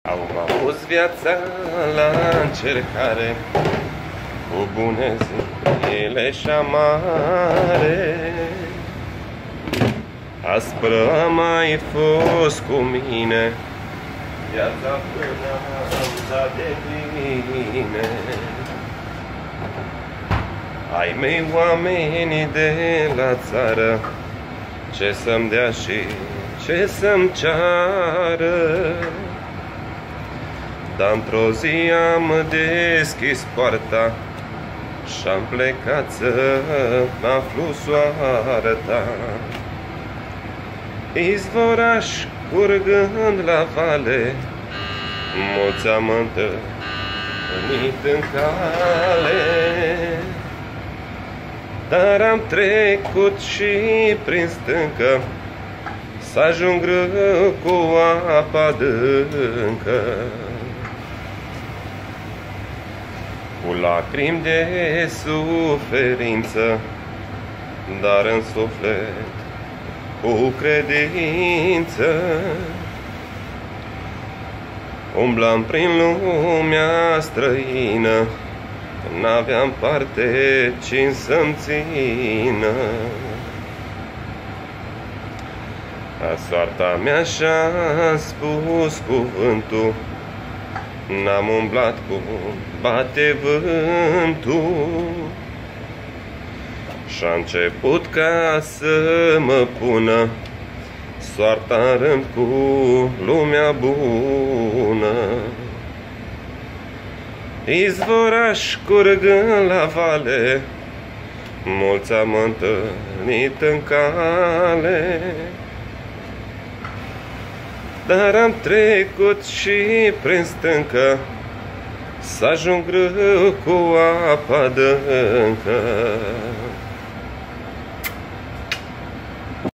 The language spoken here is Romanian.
Au avut viața la încercare, cu bune zile și amare. Aspră a mai fost cu mine viața până am dat de bine. Ai mei oameni de la țară, ce să-mi dea și ce să-mi ceară. Dar într-o zi am deschis poarta și-am plecat să aflu soarta. Izvoraș curgând la vale, mulți am întâlnit în cale. Dar am trecut și prin stâncă, să ajung greu cu apa adâncă. Cu lacrimi de suferință, dar în suflet cu credință. Umblam prin lumea străină, n-aveam parte cine să-mi țină. La soarta mea și-a spus cuvântul, n-am umblat cum bate vântul. Și-a început ca să mă pună soarta în rând cu lumea bună. Izvoraș curgând la vale, mulți am întâlnit în cale. Dar am trecut și prin stâncă, să ajung greu cu apa adâncă.